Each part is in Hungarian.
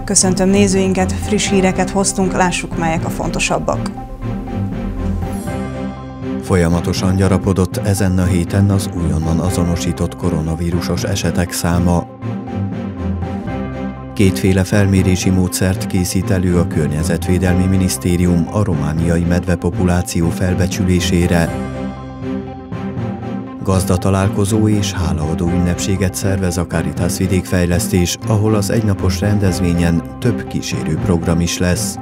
Köszöntöm nézőinket, friss híreket hoztunk, lássuk, melyek a fontosabbak. Folyamatosan gyarapodott ezen a héten az újonnan azonosított koronavírusos esetek száma. Kétféle felmérési módszert készít elő a Környezetvédelmi Minisztérium a romániai medvepopuláció felbecsülésére. Gazdatalálkozó és hálaadó ünnepséget szervez a Caritas Vidékfejlesztés, ahol az egynapos rendezvényen több kísérőprogram is lesz.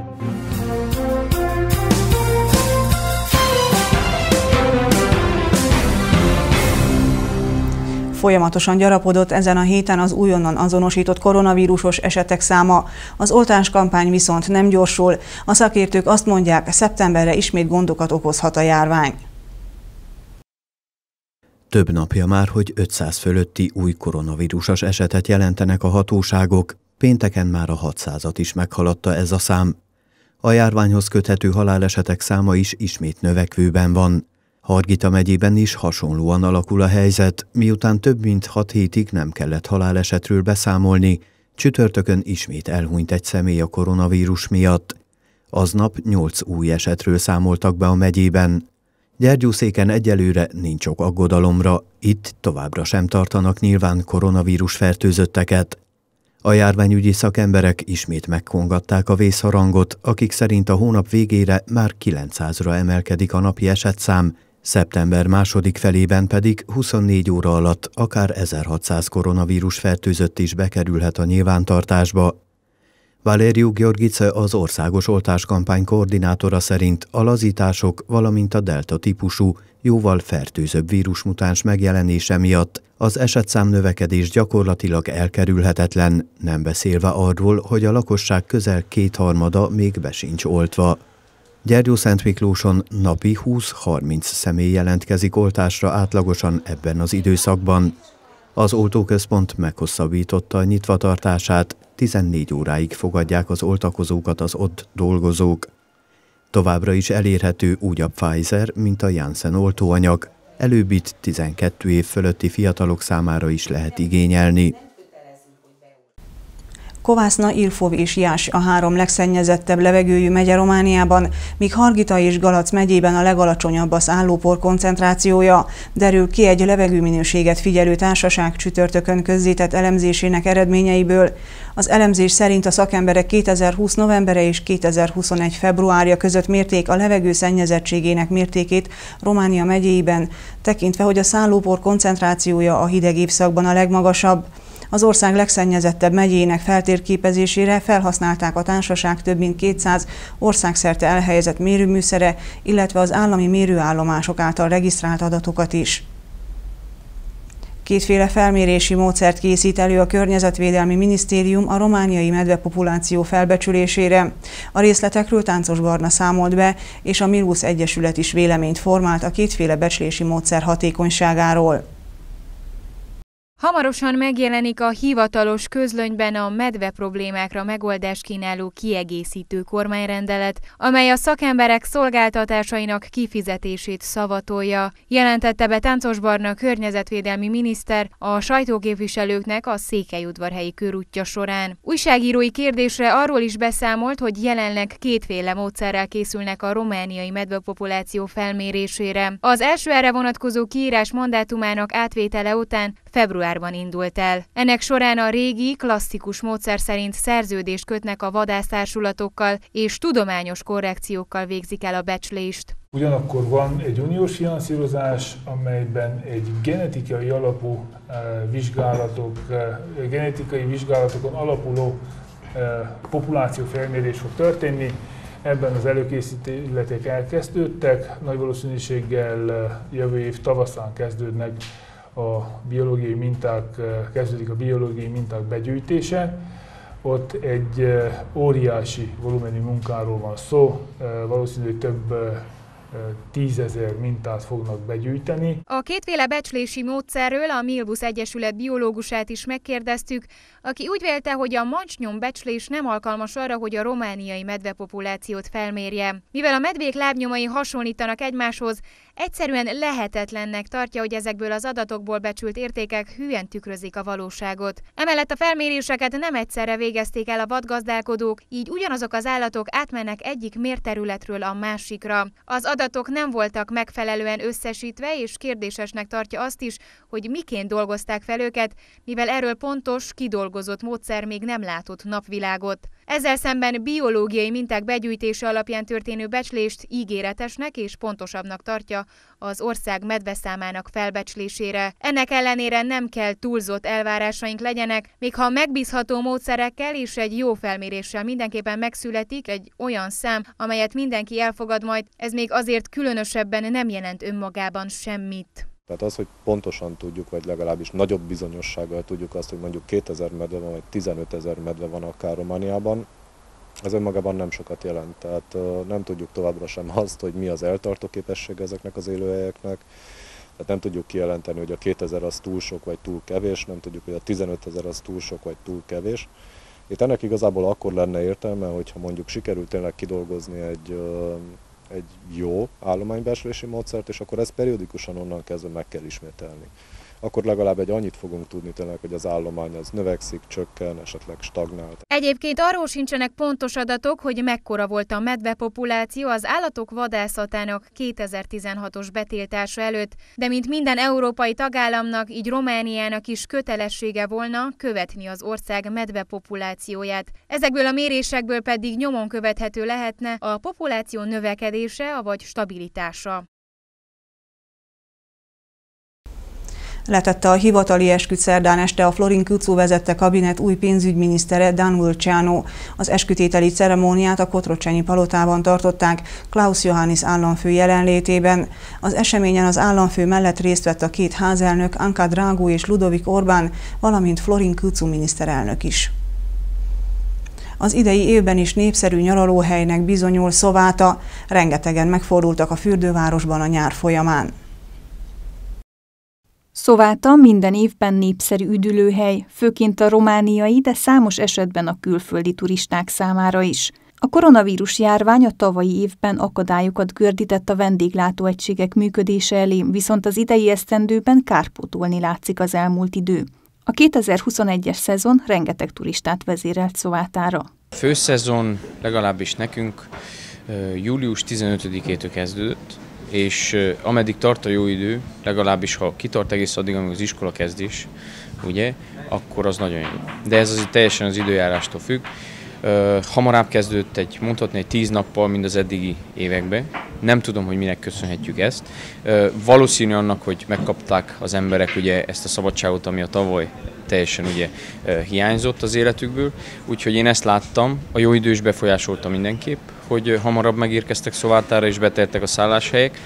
Folyamatosan gyarapodott ezen a héten az újonnan azonosított koronavírusos esetek száma. Az oltáskampány viszont nem gyorsul. A szakértők azt mondják, szeptemberre ismét gondokat okozhat a járvány. Több napja már, hogy 500 fölötti új koronavírusos esetet jelentenek a hatóságok, pénteken már a 600-at is meghaladta ez a szám. A járványhoz köthető halálesetek száma is ismét növekvőben van. Hargita megyében is hasonlóan alakul a helyzet, miután több mint 6 hétig nem kellett halálesetről beszámolni, csütörtökön ismét elhunyt egy személy a koronavírus miatt. Aznap 8 új esetről számoltak be a megyében. Gyergyószéken egyelőre nincs ok aggodalomra, itt továbbra sem tartanak nyilván koronavírus fertőzötteket. A járványügyi szakemberek ismét megkongatták a vészharangot, akik szerint a hónap végére már 900-ra emelkedik a napi esetszám, szeptember második felében pedig 24 óra alatt akár 1600 koronavírus fertőzött is bekerülhet a nyilvántartásba. Valeriu Gheorghice, az országos oltáskampány koordinátora szerint a lazítások, valamint a delta típusú, jóval fertőzőbb vírusmutáns megjelenése miatt az esetszám növekedés gyakorlatilag elkerülhetetlen, nem beszélve arról, hogy a lakosság közel 2/3 még be sincs oltva. Gyergyószentmiklóson napi 20-30 személy jelentkezik oltásra átlagosan ebben az időszakban. Az oltóközpont meghosszabbította a nyitvatartását, 14 óráig fogadják az oltakozókat az ott dolgozók. Továbbra is elérhető úgy a Pfizer, mint a Janssen oltóanyag, előbbit 12 év fölötti fiatalok számára is lehet igényelni. Kovászna, Ilfov és Jás a 3 legszennyezettebb levegőjű megye Romániában, míg Hargita és Galac megyében a legalacsonyabb az állópor koncentrációja, derül ki egy levegőminőséget figyelő társaság csütörtökön közzétett elemzésének eredményeiből. Az elemzés szerint a szakemberek 2020 novembere és 2021 februárja között mérték a levegő szennyezettségének mértékét Románia megyéiben, tekintve, hogy a szállópor koncentrációja a hideg évszakban a legmagasabb. Az ország legszennyezettebb megyének feltérképezésére felhasználták a társaság több mint 200 országszerte elhelyezett mérőműszere, illetve az állami mérőállomások által regisztrált adatokat is. Kétféle felmérési módszert készít elő a Környezetvédelmi Minisztérium a romániai medvepopuláció felbecsülésére. A részletekről Táncos Barna számolt be, és a Milusz Egyesület is véleményt formált a kétféle becslési módszer hatékonyságáról. Hamarosan megjelenik a hivatalos közlönyben a medve problémákra megoldást kínáló kiegészítő kormányrendelet, amely a szakemberek szolgáltatásainak kifizetését szavatolja, jelentette be Táncos Barna környezetvédelmi miniszter a sajtóképviselőknek a Székelyudvarhelyi körútja során. Újságírói kérdésre arról is beszámolt, hogy jelenleg kétféle módszerrel készülnek a romániai medvepopuláció felmérésére. Az első erre vonatkozó kiírás mandátumának átvétele után februárban indult el. Ennek során a régi, klasszikus módszer szerint szerződést kötnek a vadásztársulatokkal és tudományos korrekciókkal végzik el a becslést. Ugyanakkor van egy uniós finanszírozás, amelyben egy genetikai alapú genetikai vizsgálatokon alapuló populációfelmérés fog történni. Ebben az előkészítőletek elkezdődtek, nagy valószínűséggel jövő év tavaszán kezdődnek kezdődik a biológiai minták begyűjtése. Ott egy óriási volumenű munkáról van szó, valószínűleg több 10 000 mintát fognak begyűjteni. A kétféle becslési módszerről a Milbusz Egyesület biológusát is megkérdeztük, aki úgy vélte, hogy a mancsnyombecslés nem alkalmas arra, hogy a romániai medvepopulációt felmérje. Mivel a medvék lábnyomai hasonlítanak egymáshoz, egyszerűen lehetetlennek tartja, hogy ezekből az adatokból becsült értékek hülyen tükrözik a valóságot. Emellett a felméréseket nem egyszerre végezték el a vadgazdálkodók, így ugyanazok az állatok átmennek egyik mérterületről a másikra. Az adatok nem voltak megfelelően összesítve, és kérdésesnek tartja azt is, hogy miként dolgozták fel őket, mivel erről pontos, kidolgozott módszer még nem látott napvilágot. Ezzel szemben biológiai minták begyűjtése alapján történő becslést ígéretesnek és pontosabbnak tartja az ország medveszámának felbecslésére. Ennek ellenére nem kell túlzott elvárásaink legyenek, még ha megbízható módszerekkel és egy jó felméréssel mindenképpen megszületik egy olyan szám, amelyet mindenki elfogad majd, ez még azért különösebben nem jelent önmagában semmit. Tehát az, hogy pontosan tudjuk, vagy legalábbis nagyobb bizonyossággal tudjuk azt, hogy mondjuk 2000 medve van, vagy 15 000 medve van akár Romániában, az önmagában nem sokat jelent. Tehát nem tudjuk továbbra sem azt, hogy mi az eltartó képessége ezeknek az élőhelyeknek. Tehát nem tudjuk kijelenteni, hogy a 2000 az túl sok, vagy túl kevés, nem tudjuk, hogy a 15 000 az túl sok, vagy túl kevés. Itt ennek igazából akkor lenne értelme, hogyha mondjuk sikerült tényleg kidolgozni egy jó állománybecslési módszert, és akkor ezt periódikusan onnan kezdve meg kell ismételni. Akkor legalább annyit fogunk tudni tényleg, hogy az állomány az növekszik, csökken, esetleg stagnál. Egyébként arról sincsenek pontos adatok, hogy mekkora volt a medvepopuláció az állatok vadászatának 2016-os betiltása előtt, de mint minden európai tagállamnak, így Romániának is kötelessége volna követni az ország medvepopulációját. Ezekből a mérésekből pedig nyomon követhető lehetne a populáció növekedése vagy stabilitása. Letette a hivatali esküt szerdán este a Florin Kucu vezette kabinet új pénzügyminisztere Dan Vulciano. Az eskütételi ceremóniát a Kotrocsenyi palotában tartották Klaus Johannis államfő jelenlétében. Az eseményen az államfő mellett részt vett a két házelnök, Anka Dragu és Ludovic Orbán, valamint Florin Kucu miniszterelnök is. Az idei évben is népszerű nyaralóhelynek bizonyul Szováta, rengetegen megfordultak a fürdővárosban a nyár folyamán. Szováta minden évben népszerű üdülőhely, főként a romániai, de számos esetben a külföldi turisták számára is. A koronavírus járvány a tavalyi évben akadályokat gördített a vendéglátóegységek működése elé, viszont az idei esztendőben kárpótolni látszik az elmúlt idő. A 2021-es szezon rengeteg turistát vezérelt Szovátára. A főszezon legalábbis nekünk július 15-től kezdődött, és ameddig tart a jó idő, legalábbis ha kitart egész addig, amíg az iskola kezdés, ugye, akkor az nagyon jó. De ez azért teljesen az időjárástól függ. Hamarabb kezdődött mondhatni egy 10 nappal, mint az eddigi években. Nem tudom, hogy minek köszönhetjük ezt. Valószínű annak, hogy megkapták az emberek ugye ezt a szabadságot, ami a tavaly teljesen ugye hiányzott az életükből. Úgyhogy én ezt láttam, a jó idő is befolyásolta mindenképp, hogy hamarabb megérkeztek Szovátára és beteltek a szálláshelyek.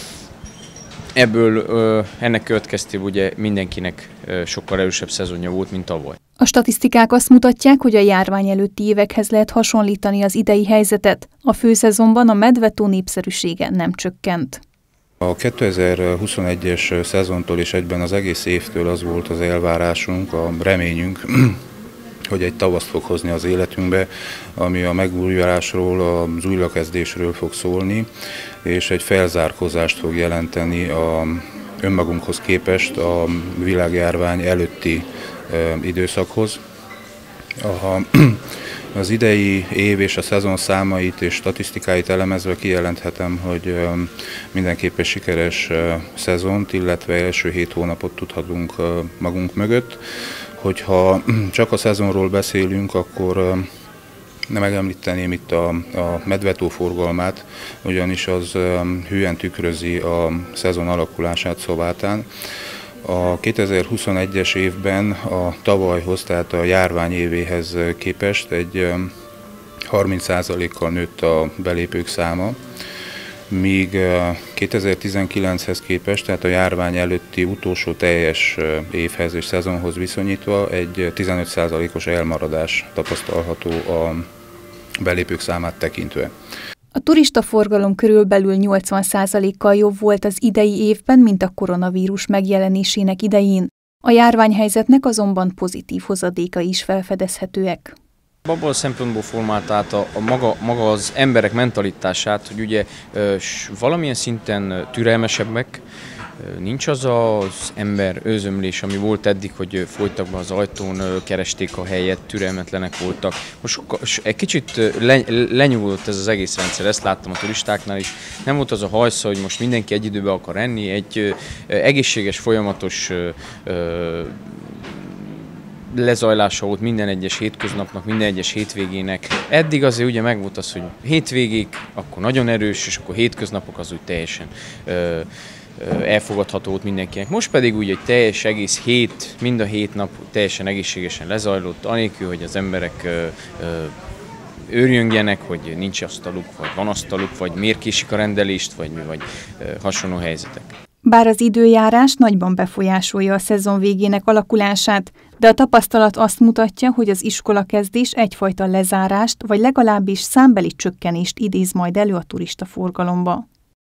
Ebből ennek következtében ugye mindenkinek sokkal erősebb szezonja volt, mint tavaly. A statisztikák azt mutatják, hogy a járvány előtti évekhez lehet hasonlítani az idei helyzetet. A főszezonban a medvetó népszerűsége nem csökkent. A 2021-es szezontól és egyben az egész évtől az volt az elvárásunk, a reményünk, hogy egy tavaszt fog hozni az életünkbe, ami a megújulásról, az újrakezdésről fog szólni, és egy felzárkózást fog jelenteni önmagunkhoz képest a világjárvány előtti időszakhoz. Az idei év és a szezon számait és statisztikáit elemezve kijelenthetem, hogy mindenképpen sikeres szezont, illetve első 7 hónapot tudhatunk magunk mögött. Hogyha csak a szezonról beszélünk, akkor megemlíteném itt a medvetó forgalmát, ugyanis az hűen tükrözi a szezon alakulását Szovátán. A 2021-es évben a tavalyhoz, tehát a járvány évéhez képest egy 30%-kal nőtt a belépők száma, míg 2019-hez képest, tehát a járvány előtti utolsó teljes évhez és szezonhoz viszonyítva egy 15%-os elmaradás tapasztalható a belépők számát tekintve. A turistaforgalom körülbelül 80%-kal jobb volt az idei évben, mint a koronavírus megjelenésének idején. A járványhelyzetnek azonban pozitív hozadéka is felfedezhetőek. Abban a szempontból formált át maga az emberek mentalitását, hogy ugye valamilyen szinten türelmesebbek, nincs az az ember őzömlés, ami volt eddig, hogy folytak be az ajtón, keresték a helyet, türelmetlenek voltak. Most egy kicsit lenyugodott ez az egész rendszer, ezt láttam a turistáknál is. Nem volt az a hajsza, hogy most mindenki egy időben akar enni, egy egészséges, folyamatos lezajlása volt minden egyes hétköznapnak, minden egyes hétvégének. Eddig azért ugye megvolt az, hogy hétvégék, akkor nagyon erős, és akkor hétköznapok az úgy teljesen elfogadható volt mindenkinek. Most pedig úgy egy teljes egész hét, mind a 7 nap teljesen egészségesen lezajlott, anélkül, hogy az emberek őrjöngjenek, hogy nincs asztaluk, vagy van asztaluk, vagy miért késik a rendelést, vagy hasonló helyzetek. Bár az időjárás nagyban befolyásolja a szezon végének alakulását, de a tapasztalat azt mutatja, hogy az iskolakezdés egyfajta lezárást, vagy legalábbis számbeli csökkenést idéz majd elő a turistaforgalomba.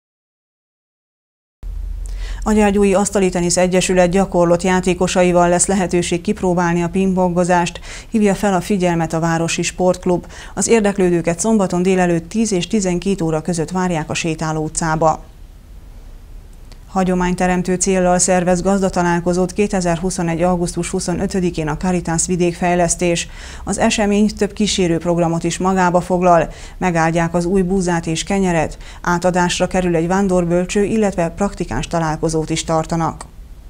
A Gyergyói Asztalitenisz Egyesület gyakorlott játékosaival lesz lehetőség kipróbálni a pingpongozást, hívja fel a figyelmet a Városi Sportklub. Az érdeklődőket szombaton délelőtt 10 és 12 óra között várják a Sétáló utcába. Hagyományteremtő céllal szervez gazdatalálkozót 2021. augusztus 25-én a Caritas Vidékfejlesztés. Az esemény több kísérő programot is magába foglal, megáldják az új búzát és kenyeret, átadásra kerül egy vándorbölcső, illetve praktikáns találkozót is tartanak.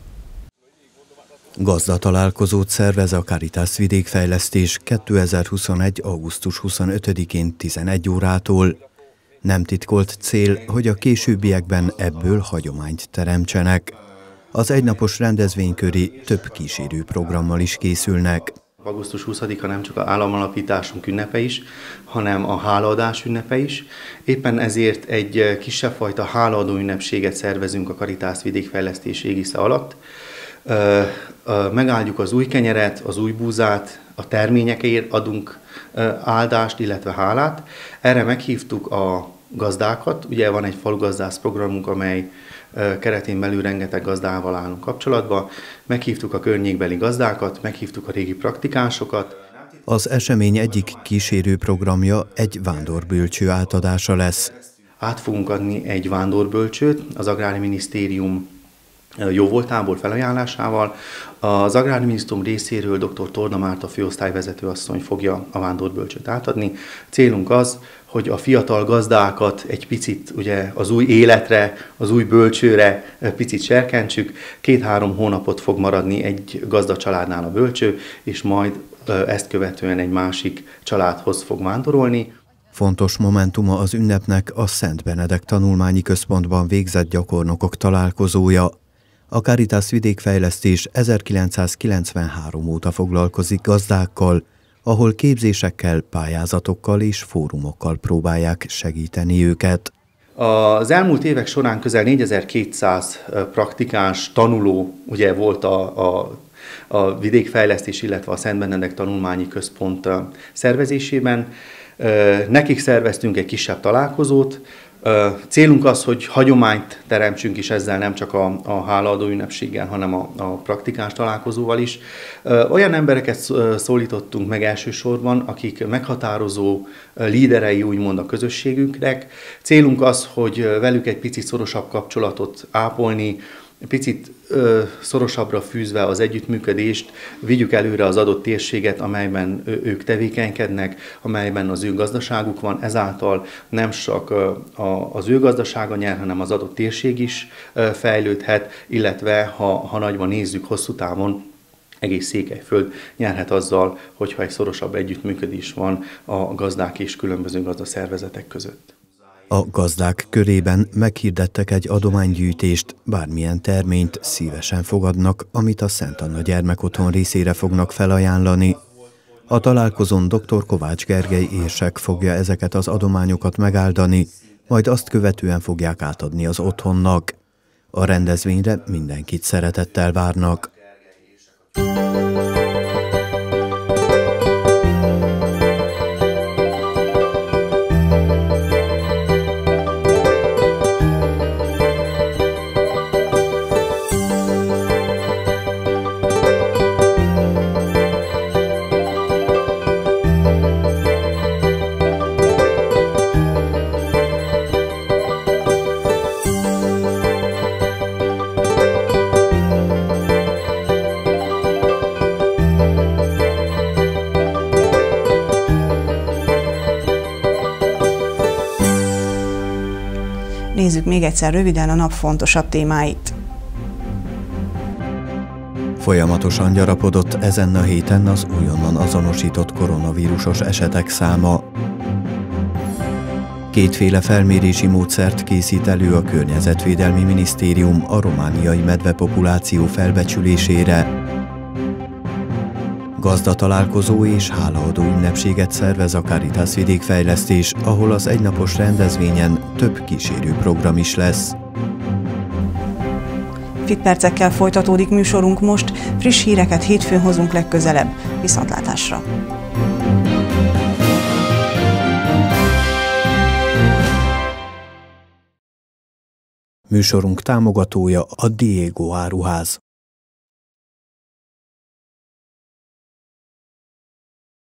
Gazdatalálkozót szervez a Caritas Vidékfejlesztés 2021. augusztus 25-én 11 órától. Nem titkolt cél, hogy a későbbiekben ebből hagyományt teremtsenek. Az egynapos rendezvény köré több kísérő programmal is készülnek. Augusztus 20-a nem csak az államalapításunk ünnepe is, hanem a hálaadás ünnepe is. Éppen ezért egy kisebb fajta hálaadó ünnepséget szervezünk a Caritas Vidékfejlesztés égisze alatt. Megáldjuk az új kenyeret, az új búzát, a terményekért adunk áldást, illetve hálát. Erre meghívtuk a gazdákat. Ugye van egy falugazdász programunk, amely keretén belül rengeteg gazdával állunk kapcsolatba. Meghívtuk a környékbeli gazdákat, meghívtuk a régi praktikánsokat. Az esemény egyik kísérő programja egy vándorbölcső átadása lesz. Át fogunk adni egy vándorbölcsőt az Agrárminisztérium jóvoltából felajánlásával. Az Agrárminisztérium részéről dr. Torna Márta főosztályvezető asszony fogja a vándorbölcsőt átadni. Célunk az, hogy a fiatal gazdákat egy picit ugye, az új életre, az új bölcsőre picit serkentsük. 2-3 hónapot fog maradni egy gazdacsaládnál a bölcső, és majd ezt követően egy másik családhoz fog vándorolni. Fontos momentuma az ünnepnek a Szent Benedek Tanulmányi Központban végzett gyakornokok találkozója. A Caritas Vidékfejlesztés 1993 óta foglalkozik gazdákkal, ahol képzésekkel, pályázatokkal és fórumokkal próbálják segíteni őket. Az elmúlt évek során közel 4200 praktikáns tanuló ugye volt a vidékfejlesztés, illetve a Szent Benedek Tanulmányi Központ szervezésében. Nekik szerveztünk egy kisebb találkozót. Célunk az, hogy hagyományt teremtsünk is ezzel, nem csak a hálaadó ünnepséggel, hanem a praktikáns találkozóval is. Olyan embereket szólítottunk meg elsősorban, akik meghatározó líderei úgymond a közösségünknek. Célunk az, hogy velük egy picit szorosabb kapcsolatot ápolni, picit szorosabbra fűzve az együttműködést, vigyük előre az adott térséget, amelyben ők tevékenykednek, amelyben az ő gazdaságuk van, ezáltal nem csak az ő gazdasága nyer, hanem az adott térség is fejlődhet, illetve ha nagyban nézzük hosszú távon, egész Székelyföld nyerhet azzal, hogyha egy szorosabb együttműködés van a gazdák és különböző gazdaszervezetek között. A gazdák körében meghirdettek egy adománygyűjtést, bármilyen terményt szívesen fogadnak, amit a Szent Anna Gyermekotthon részére fognak felajánlani. A találkozón dr. Kovács Gergely érsek fogja ezeket az adományokat megáldani, majd azt követően fogják átadni az otthonnak. A rendezvényre mindenkit szeretettel várnak. Nézzük még egyszer röviden a nap fontosabb témáit. Folyamatosan gyarapodott ezen a héten az újonnan azonosított koronavírusos esetek száma. Kétféle felmérési módszert készít elő a Környezetvédelmi Minisztérium a romániai medvepopuláció felbecsülésére. Gazdatalálkozó és hálaadó ünnepséget szervez a Caritas Vidékfejlesztés, ahol az egynapos rendezvényen több kísérő program is lesz. Fit percekkel folytatódik műsorunk most, friss híreket hétfőn hozunk legközelebb. Viszontlátásra! Műsorunk támogatója a Diego áruház.